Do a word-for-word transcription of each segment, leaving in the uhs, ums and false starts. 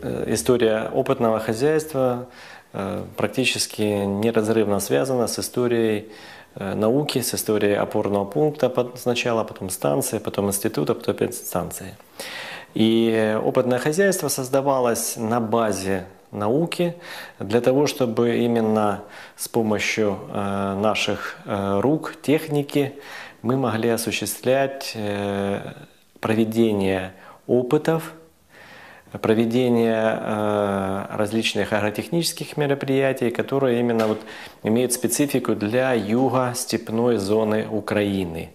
история опытного хозяйства практически неразрывно связана с историей науки, с историей опорного пункта сначала, потом станции, потом института, потом опять станции. И опытное хозяйство создавалось на базе науки для того, чтобы именно с помощью наших рук, техники, мы могли осуществлять проведение опытов, проведение э, различных агротехнических мероприятий, которые именно вот имеют специфику для юго-степной зоны Украины.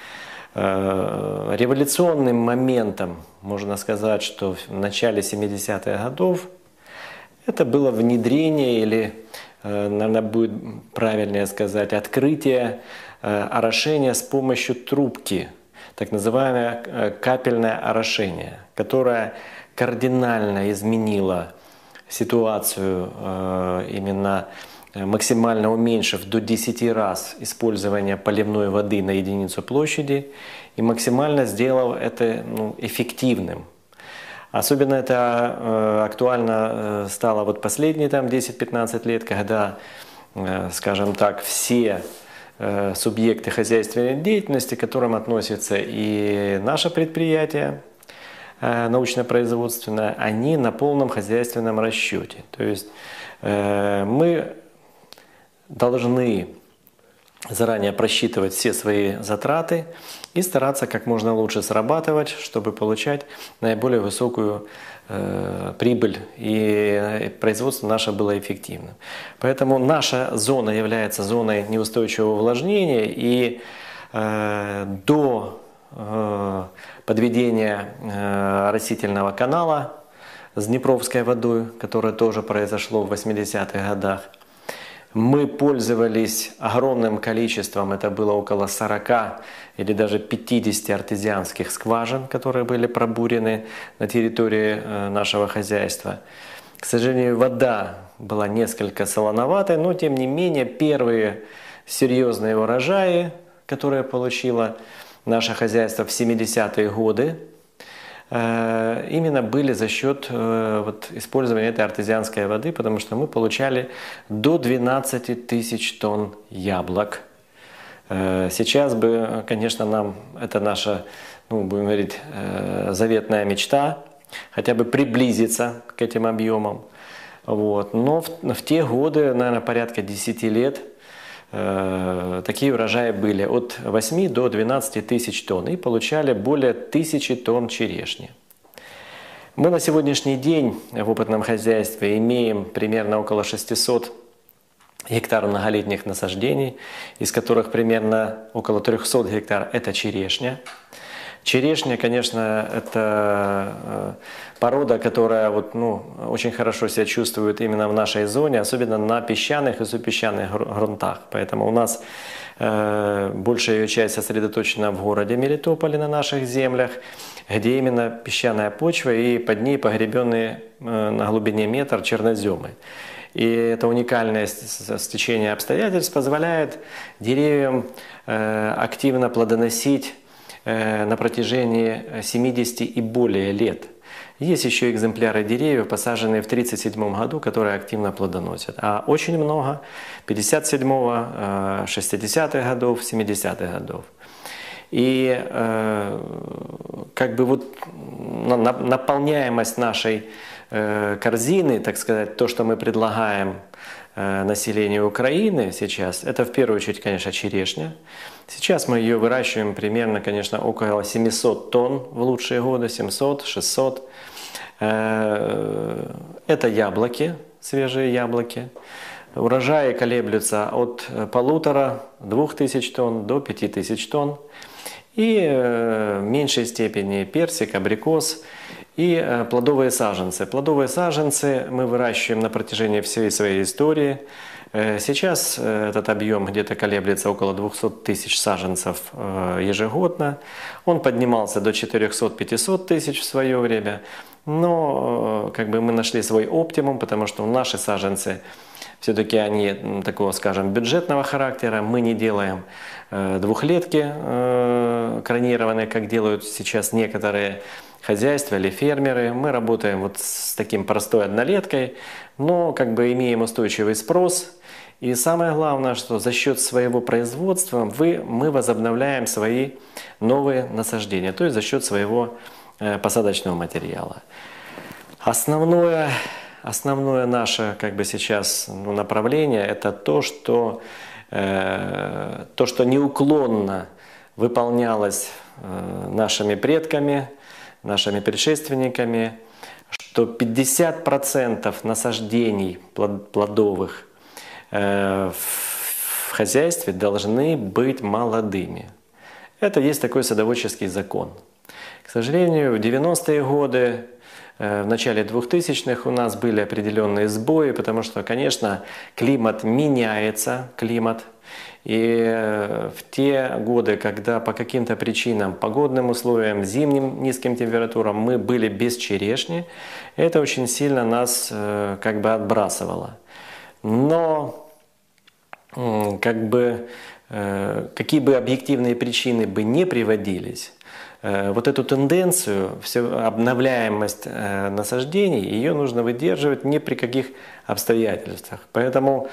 Э, революционным моментом, можно сказать, что в начале семидесятых годов это было внедрение или, э, наверное, будет правильнее сказать, открытие э, орошения с помощью трубки, так называемое э, капельное орошение, которое кардинально изменила ситуацию, именно максимально уменьшив до десяти раз использование поливной воды на единицу площади и максимально сделав это ну, эффективным. Особенно это актуально стало вот последние там десять-пятнадцать лет, когда, скажем так, все субъекты хозяйственной деятельности, к которым относится и наше предприятие, научно-производственная, они на полном хозяйственном расчете. То есть э, мы должны заранее просчитывать все свои затраты и стараться как можно лучше срабатывать, чтобы получать наиболее высокую э, прибыль и производство наше было эффективным. Поэтому наша зона является зоной неустойчивого увлажнения, и э, до подведения растительного канала с Днепровской водой, которое тоже произошло в восьмидесятых годах. Мы пользовались огромным количеством, это было около сорока или даже пятидесяти артезианских скважин, которые были пробурены на территории нашего хозяйства. К сожалению, вода была несколько солоноватой, но тем не менее первые серьезные урожаи, которые получило наше хозяйство в семидесятые годы, именно были за счет вот, использования этой артезианской воды, потому что мы получали до двенадцати тысяч тонн яблок. Сейчас бы, конечно, нам это наша, ну, будем говорить, заветная мечта, хотя бы приблизиться к этим объемам. Вот. Но в, в те годы, наверное, порядка десяти лет, такие урожаи были от восьми до двенадцати тысяч тонн и получали более тысячи тонн черешни. Мы на сегодняшний день в опытном хозяйстве имеем примерно около шестисот гектар многолетних насаждений, из которых примерно около трёхсот гектар это черешня. Черешня, конечно, это порода, которая вот, ну, очень хорошо себя чувствует именно в нашей зоне, особенно на песчаных и супесчаных грунтах. Поэтому у нас э, большая ее часть сосредоточена в городе Мелитополе, на наших землях, где именно песчаная почва и под ней погребенные э, на глубине метр черноземы. И это уникальное стечение обстоятельств позволяет деревьям э, активно плодоносить на протяжении семидесяти и более лет. Есть еще экземпляры деревьев, посаженные в тридцать седьмом году, которые активно плодоносят. А очень много пятьдесят седьмого, шестидесятых годов, семидесятых годов. И э, как бы вот наполняемость нашей э, корзины, так сказать, то, что мы предлагаем э, населению Украины сейчас, это в первую очередь, конечно, черешня. Сейчас мы ее выращиваем примерно, конечно, около семисот тонн в лучшие годы, семьсот, шестьсот. Это яблоки, свежие яблоки. Урожаи колеблются от полутора, двух тысяч тонн до пяти тысяч тонн. И в меньшей степени персик, абрикос и плодовые саженцы. Плодовые саженцы мы выращиваем на протяжении всей своей истории. Сейчас этот объем где-то колеблется около двухсот тысяч саженцев ежегодно. Он поднимался до четырёхсот-пятисот тысяч в свое время. Но как бы мы нашли свой оптимум, потому что наши саженцы все-таки они такого, скажем, бюджетного характера. Мы не делаем двухлетки кронированные, как делают сейчас некоторые хозяйства или фермеры. Мы работаем вот с таким простой однолеткой, но как бы имеем устойчивый спрос. И самое главное, что за счет своего производства вы, мы возобновляем свои новые насаждения, то есть за счет своего э, посадочного материала. Основное, основное наше как бы сейчас ну, направление – это то, что, э, то, что неуклонно выполнялось э, нашими предками, нашими предшественниками, что пятьдесят процентов насаждений плод, плодовых в хозяйстве должны быть молодыми. Это есть такой садоводческий закон. К сожалению, в девяностые годы, в начале двухтысячных у нас были определенные сбои, потому что, конечно, климат меняется, климат. И в те годы, когда по каким-то причинам, погодным условиям, зимним низким температурам мы были без черешни, это очень сильно нас как бы отбрасывало. Но как бы, какие бы объективные причины бы не приводились, вот эту тенденцию, всю обновляемость насаждений, ее нужно выдерживать ни при каких обстоятельствах. Поэтому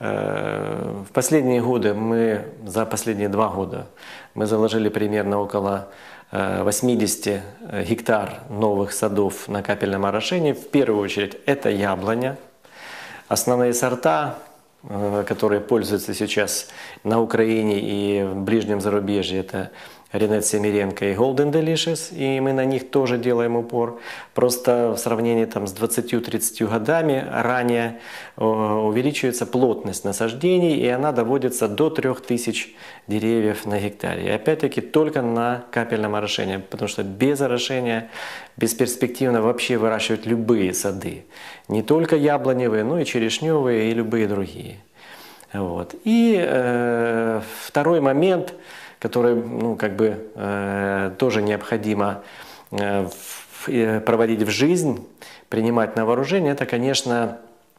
в последние годы, мы, за последние два года, мы заложили примерно около восьмидесяти гектар новых садов на капельном орошении. В первую очередь это яблоня. Основные сорта, которые пользуются сейчас на Украине и в ближнем зарубежье, это Ренет Семеренко и Golden Delicious, и мы на них тоже делаем упор. Просто в сравнении там, с двадцатью-тридцатью годами ранее увеличивается плотность насаждений, и она доводится до трёх тысяч деревьев на гектаре. И опять-таки только на капельном орошении, потому что без орошения бесперспективно вообще выращивать любые сады. Не только яблоневые, но и черешневые, и любые другие. Вот. И э, второй момент, который ну, как бы, э, тоже необходимо э, в, проводить в жизнь, принимать на вооружение, это, конечно,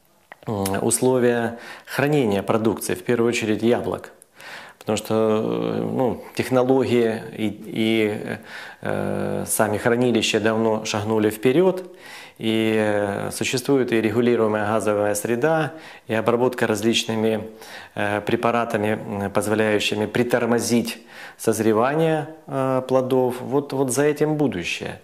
условия хранения продукции, в первую очередь яблок. Потому что ну, технологии и, и э, сами хранилища давно шагнули вперед, и существует и регулируемая газовая среда, и обработка различными э, препаратами, позволяющими притормозить созревание э, плодов. Вот, вот за этим будущее.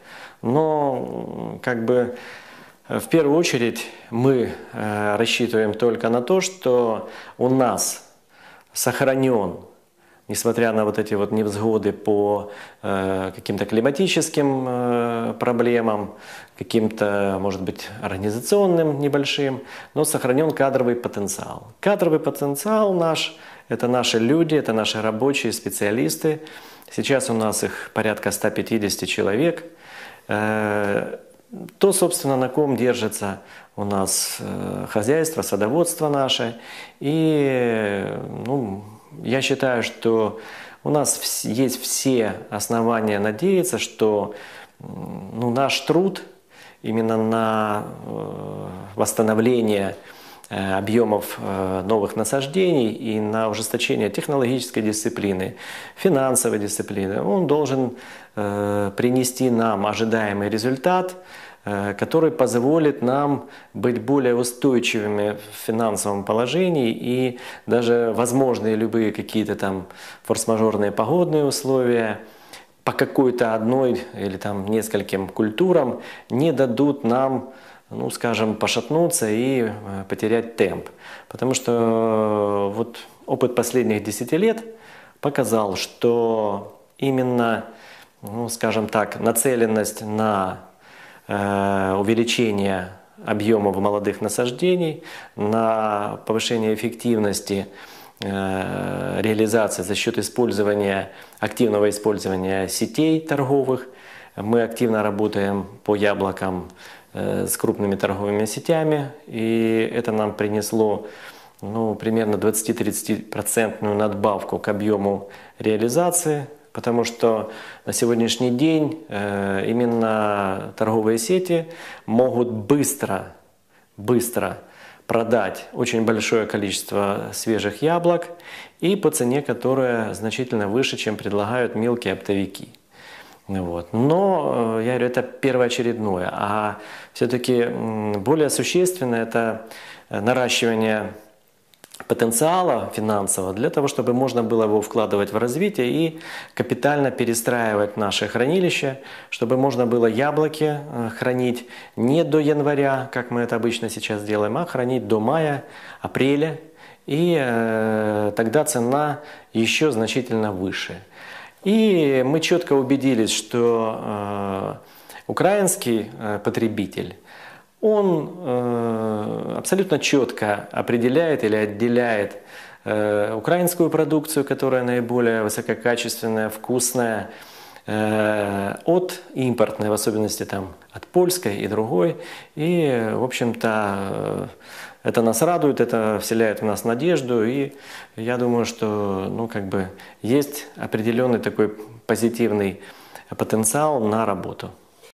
Но как бы в первую очередь мы э, рассчитываем только на то, что у нас сохранен, несмотря на вот эти вот невзгоды по э, каким-то климатическим э, проблемам, каким-то, может быть, организационным небольшим, но сохранен кадровый потенциал. Кадровый потенциал наш – это наши люди, это наши рабочие специалисты. Сейчас у нас их порядка ста пятидесяти человек. Э, то, собственно, на ком держится у нас э, хозяйство, садоводство наше. И, ну, я считаю, что у нас есть все основания надеяться, что ну, наш труд именно на восстановление объемов новых насаждений и на ужесточение технологической дисциплины, финансовой дисциплины, он должен принести нам ожидаемый результат, который позволит нам быть более устойчивыми в финансовом положении, и даже возможные любые какие-то там форс-мажорные погодные условия по какой-то одной или там нескольким культурам не дадут нам, ну скажем, пошатнуться и потерять темп. Потому что вот опыт последних десяти лет показал, что именно, ну скажем так, нацеленность на увеличение объемов молодых насаждений, на повышение эффективности реализации за счет использования, активного использования сетей торговых. Мы активно работаем по яблокам с крупными торговыми сетями, и это нам принесло ну, примерно двадцати-тридцатипроцентную надбавку к объему реализации. Потому что на сегодняшний день э, именно торговые сети могут быстро, быстро продать очень большое количество свежих яблок и по цене, которая значительно выше, чем предлагают мелкие оптовики. Вот. Но, я говорю, это первоочередное. А все-таки более существенно это наращивание потенциала финансового для того, чтобы можно было его вкладывать в развитие и капитально перестраивать наши хранилища, чтобы можно было яблоки хранить не до января, как мы это обычно сейчас делаем, а хранить до мая, апреля, и э, тогда цена еще значительно выше. И мы четко убедились, что э, украинский э, потребитель, он э, абсолютно четко определяет или отделяет э, украинскую продукцию, которая наиболее высококачественная, вкусная, э, от импортной, в особенности там, от польской и другой. И, в общем-то, э, это нас радует, это вселяет в нас надежду. И я думаю, что ну, как бы есть определенный такой позитивный потенциал на работу.